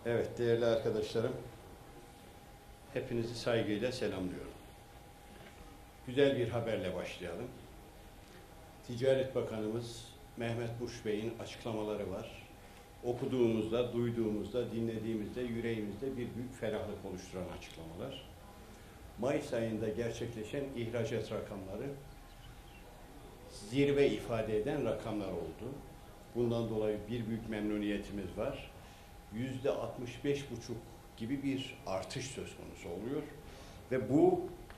Evet, değerli arkadaşlarım, hepinizi saygıyla selamlıyorum. Güzel bir haberle başlayalım. Ticaret Bakanımız Mehmet Muş Bey'in açıklamaları var. Okuduğumuzda, duyduğumuzda, dinlediğimizde yüreğimizde bir büyük ferahlık oluşturan açıklamalar. Mayıs ayında gerçekleşen ihracat rakamları zirve ifade eden rakamlar oldu. Bundan dolayı bir büyük memnuniyetimiz var. %65,5 gibi bir artış söz konusu oluyor. Ve bu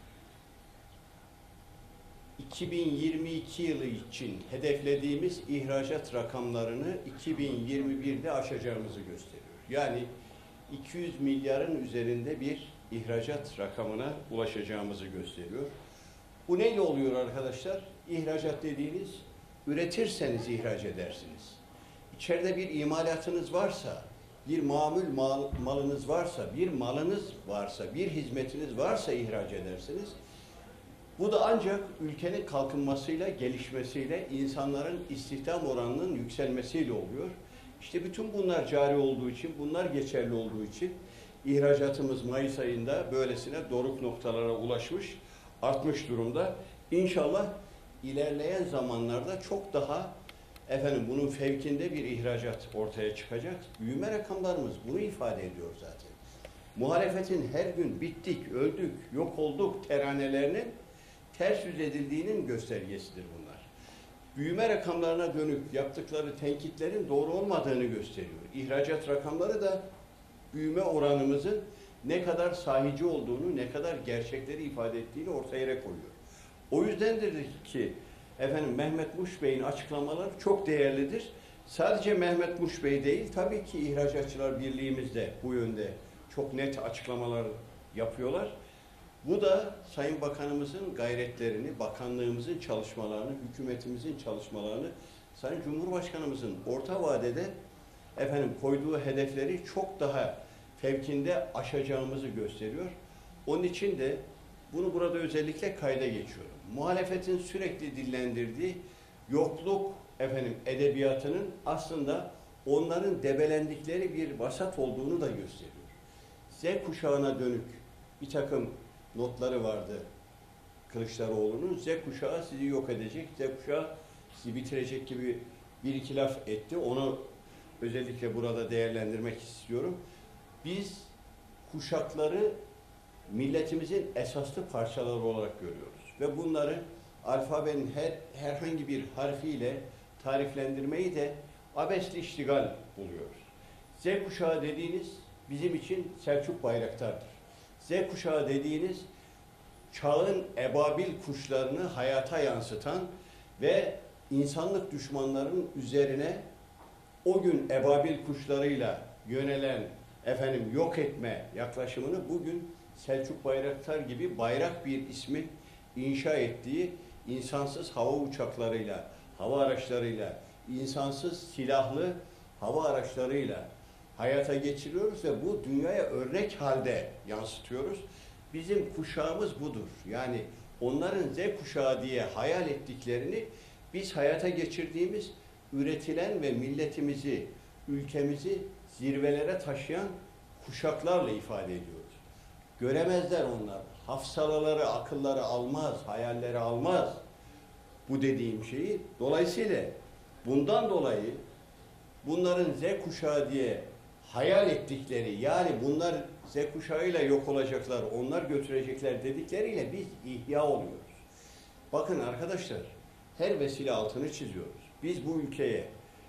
2022 yılı için hedeflediğimiz ihracat rakamlarını 2021'de aşacağımızı gösteriyor. Yani 200 milyarın üzerinde bir ihracat rakamına ulaşacağımızı gösteriyor. Bu neyle oluyor arkadaşlar? İhracat dediğiniz, üretirseniz ihraç edersiniz. İçeride bir imalatınız varsa, bir malınız varsa, bir malınız varsa, bir hizmetiniz varsa ihraç edersiniz. Bu da ancak ülkenin kalkınmasıyla, gelişmesiyle, insanların istihdam oranının yükselmesiyle oluyor. İşte bütün bunlar cari olduğu için, bunlar geçerli olduğu için ihracatımız Mayıs ayında böylesine doruk noktalara ulaşmış, artmış durumda. İnşallah ilerleyen zamanlarda çok daha bunun fevkinde bir ihracat ortaya çıkacak. Büyüme rakamlarımız bunu ifade ediyor zaten. Muhalefetin her gün bittik, öldük, yok olduk teranelerinin ters yüz edildiğinin göstergesidir bunlar. Büyüme rakamlarına dönük yaptıkları tenkitlerin doğru olmadığını gösteriyor. İhracat rakamları da büyüme oranımızın ne kadar sahici olduğunu, ne kadar gerçekleri ifade ettiğini ortaya koyuyor. O yüzdendir ki Mehmet Muş Bey'in açıklamaları çok değerlidir. Sadece Mehmet Muş Bey değil, tabii ki İhracatçılar Birliği'miz de bu yönde çok net açıklamalar yapıyorlar. Bu da Sayın Bakanımızın gayretlerini, bakanlığımızın çalışmalarını, hükümetimizin çalışmalarını, Sayın Cumhurbaşkanımızın orta vadede koyduğu hedefleri çok daha fevkinde aşacağımızı gösteriyor. Onun için de bunu burada özellikle kayda geçiyorum. Muhalefetin sürekli dillendirdiği yokluk edebiyatının aslında onların debelendikleri bir vasat olduğunu da gösteriyor. Z kuşağına dönük bir takım notları vardı Kılıçdaroğlu'nun. Z kuşağı sizi yok edecek, Z kuşağı sizi bitirecek gibi bir iki laf etti. Onu özellikle burada değerlendirmek istiyorum. Biz kuşakları milletimizin esaslı parçaları olarak görüyoruz. Ve bunları alfabenin herhangi bir harfiyle tariflendirmeyi de abesli iştigal buluyoruz. Z kuşağı dediğiniz bizim için Selçuk Bayraktar'dır. Z kuşağı dediğiniz çağın ebabil kuşlarını hayata yansıtan ve insanlık düşmanlarının üzerine o gün ebabil kuşlarıyla yönelen yok etme yaklaşımını bugün Selçuk Bayraktar gibi bayrak bir ismin inşa ettiği insansız hava uçaklarıyla, hava araçlarıyla, insansız silahlı hava araçlarıyla hayata geçiriyoruz ve bu dünyaya örnek halde yansıtıyoruz. Bizim kuşağımız budur. Yani onların Z kuşağı diye hayal ettiklerini biz hayata geçirdiğimiz, üretilen ve milletimizi, ülkemizi zirvelere taşıyan kuşaklarla ifade ediyoruz. Göremezler onlar. Hafsalaları, akılları almaz, hayalleri almaz bu dediğim şeyi. Dolayısıyla bundan dolayı bunların Z kuşağı diye hayal ettikleri, yani bunlar Z kuşağıyla yok olacaklar, onlar götürecekler dedikleriyle biz ihya oluyoruz. Bakın arkadaşlar, her vesile altını çiziyoruz. Biz bu ülkeye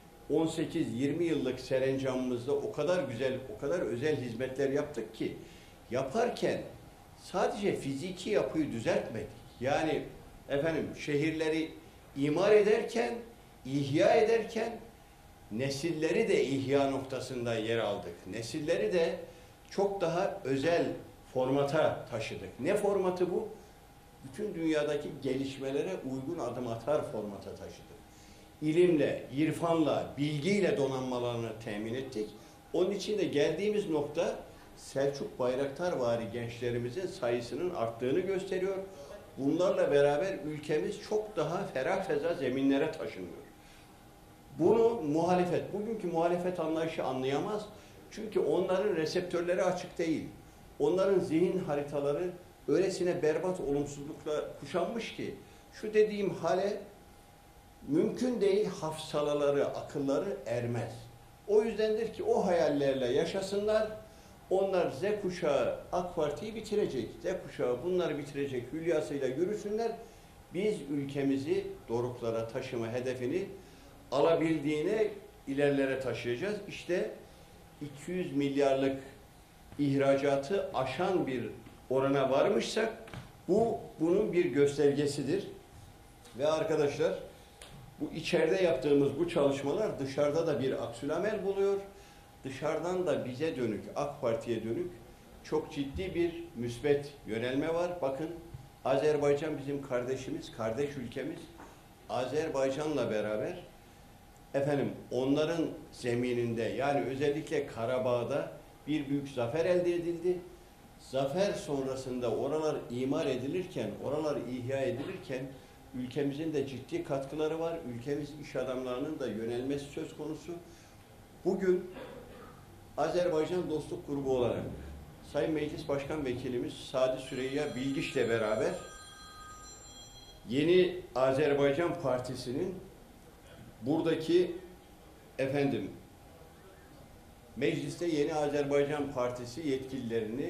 18-20 yıllık serencamımızda o kadar güzel, o kadar özel hizmetler yaptık ki yaparken sadece fiziki yapıyı düzeltmedik. Yani şehirleri imar ederken, ihya ederken nesilleri de ihya noktasında yer aldık. Nesilleri de çok daha özel formata taşıdık. Ne formatı bu? Bütün dünyadaki gelişmelere uygun adım atar formata taşıdık. İlimle, irfanla, bilgiyle donanmalarını temin ettik. Onun için de geldiğimiz nokta Selçuk Bayraktarvari gençlerimizin sayısının arttığını gösteriyor. Bunlarla beraber ülkemiz çok daha ferah feza zeminlere taşınıyor. Bunu muhalefet, bugünkü muhalefet anlayışı anlayamaz. Çünkü onların reseptörleri açık değil. Onların zihin haritaları öylesine berbat olumsuzlukla kuşanmış ki şu dediğim hale mümkün değil, hafızaları, akılları ermez. O yüzdendir ki o hayallerle yaşasınlar. Onlar Z kuşağı AK Parti'yi bitirecek. Z kuşağı bunları bitirecek hülyasıyla yürüsünler. Biz ülkemizi doruklara taşıma hedefini alabildiğine ilerlere taşıyacağız. İşte 200 milyarlık ihracatı aşan bir orana varmışsak bu bunun bir göstergesidir. Ve arkadaşlar bu içeride yaptığımız bu çalışmalar dışarıda da bir aksülamel buluyor. Dışarıdan da bize dönük, AK Parti'ye dönük çok ciddi bir müsbet yönelme var. Bakın Azerbaycan bizim kardeşimiz, kardeş ülkemiz. Azerbaycan'la beraber onların zemininde yani özellikle Karabağ'da bir büyük zafer elde edildi. Zafer sonrasında oralar imar edilirken, oralar ihya edilirken ülkemizin de ciddi katkıları var. Ülkemiz iş adamlarının da yönelmesi söz konusu. Bugün Azerbaycan Dostluk Grubu olarak Sayın Meclis Başkan Vekilimiz Sadi Süreyya Bilgiç'le beraber Yeni Azerbaycan Partisi'nin buradaki mecliste Yeni Azerbaycan Partisi yetkililerini,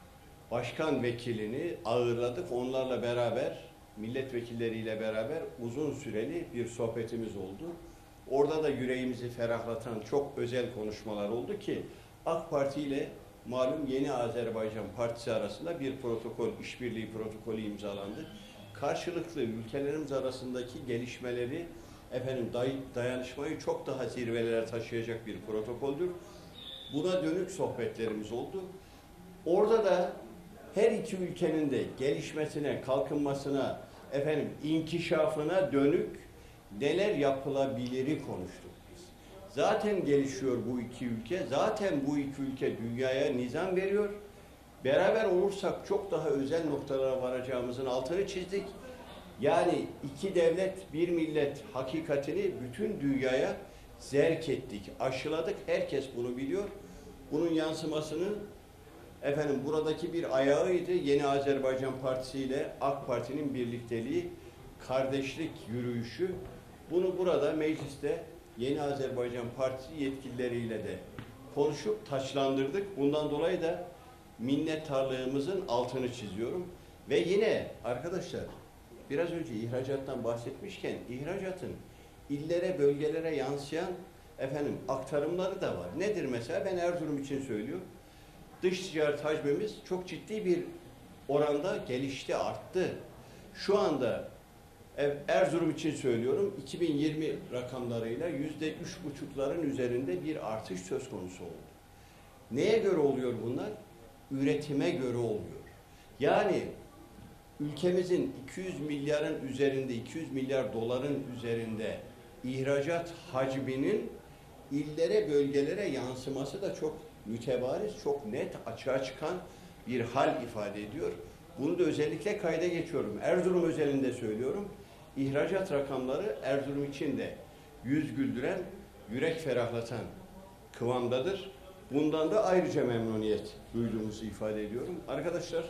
başkan vekilini ağırladık. Onlarla beraber, milletvekilleriyle beraber uzun süreli bir sohbetimiz oldu. Orada da yüreğimizi ferahlatan çok özel konuşmalar oldu ki AK Parti ile malum Yeni Azerbaycan Partisi arasında bir protokol, işbirliği protokolü imzalandı. Karşılıklı ülkelerimiz arasındaki gelişmeleri, dayanışmayı çok daha zirvelere taşıyacak bir protokoldür. Buna dönük sohbetlerimiz oldu. Orada da her iki ülkenin de gelişmesine, kalkınmasına, inkişafına dönük neler yapılabiliri konuştuk biz. Zaten gelişiyor bu iki ülke. Zaten bu iki ülke dünyaya nizam veriyor. Beraber olursak çok daha özel noktalara varacağımızın altını çizdik. Yani iki devlet, bir millet hakikatini bütün dünyaya zerk ettik, aşıladık. Herkes bunu biliyor. Bunun yansımasını buradaki bir ayağıydı. Yeni Azerbaycan Partisi ile AK Parti'nin birlikteliği, kardeşlik yürüyüşü. Bunu burada mecliste Yeni Azerbaycan Partisi yetkilileriyle de konuşup taçlandırdık. Bundan dolayı da minnettarlığımızın altını çiziyorum. Ve yine arkadaşlar biraz önce ihracattan bahsetmişken ihracatın illere, bölgelere yansıyan aktarımları da var. Nedir mesela? Ben Erzurum için söylüyorum. Dış ticaret hacmimiz çok ciddi bir oranda gelişti, arttı. Şu anda Erzurum için söylüyorum, 2020 rakamlarıyla %3,5'ların üzerinde bir artış söz konusu oldu. Neye göre oluyor bunlar? Üretime göre oluyor. Yani ülkemizin 200 milyarın üzerinde, 200 milyar doların üzerinde ihracat hacminin illere, bölgelere yansıması da çok mütebariz, çok net, açığa çıkan bir hal ifade ediyor. Bunu da özellikle kayda geçiyorum. Erzurum özelinde söylüyorum. İhracat rakamları Erzurum için de yüz güldüren, yürek ferahlatan kıvamdadır. Bundan da ayrıca memnuniyet duyduğumuzu ifade ediyorum. Arkadaşlar,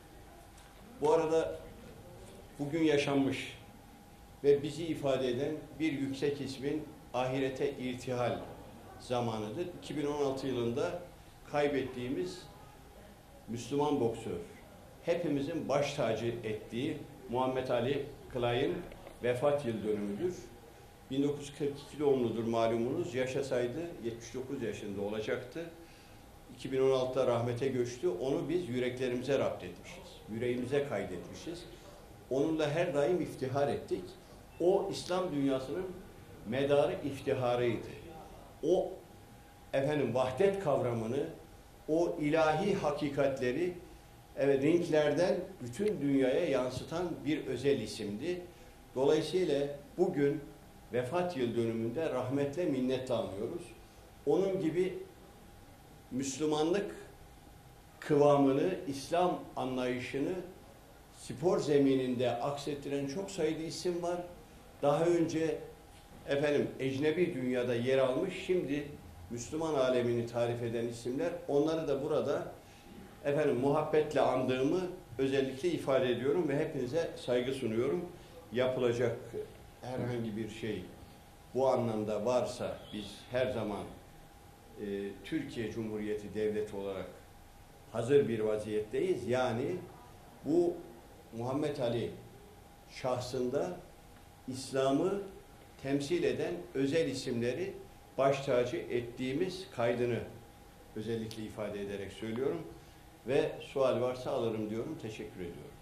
bu arada bugün yaşanmış ve bizi ifade eden bir yüksek ismin ahirete irtihal zamanıdır. 2016 yılında kaybettiğimiz Müslüman boksör, hepimizin baş tacı ettiği Muhammed Ali Kılay'ın vefat yıl dönümüdür. 1942 doğumludur malumunuz. Yaşasaydı 79 yaşında olacaktı. 2016'da rahmete göçtü. Onu biz yüreklerimize rapt etmişiz. Yüreğimize kaydetmişiz. Onunla her daim iftihar ettik. O İslam dünyasının medarı iftiharıydı. O vahdet kavramını, o ilahi hakikatleri ringlerden bütün dünyaya yansıtan bir özel isimdi. Dolayısıyla bugün vefat yıl dönümünde rahmetle minnet anıyoruz. Onun gibi Müslümanlık kıvamını, İslam anlayışını spor zemininde aksettiren çok sayıda isim var. Daha önce ecnebi dünyada yer almış, şimdi Müslüman alemini tarif eden isimler. Onları da burada muhabbetle andığımı özellikle ifade ediyorum ve hepinize saygı sunuyorum. Yapılacak herhangi bir şey bu anlamda varsa biz her zaman Türkiye Cumhuriyeti Devleti olarak hazır bir vaziyetteyiz. Yani bu Muhammed Ali şahsında İslam'ı temsil eden özel isimleri baş tacı ettiğimiz kaydını özellikle ifade ederek söylüyorum ve sual varsa alırım diyorum. Teşekkür ediyorum.